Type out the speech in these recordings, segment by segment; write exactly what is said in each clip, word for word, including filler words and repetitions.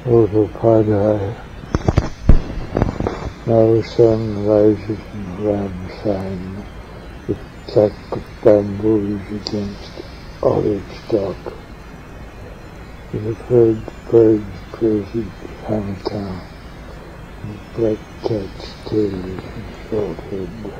Autopodai. Now sun rises in Ramsheim with clack of bamboos against olive stalk. The bird, birds crazy Chinatown, and black cat's tails and short head.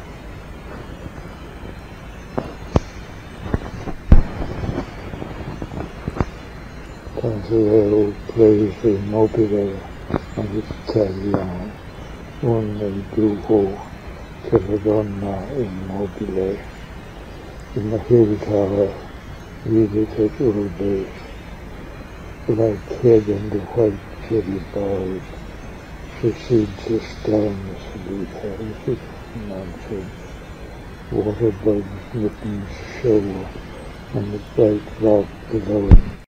San Pantaleo plays the mobile and its carillon, only duo che la Donna immobile. In the hill tower, readeth at Urbe, black head and the white cherry bars, she seeds the stones beneath her, nonsense. Water bugs, mittens show, and the bright rock below him.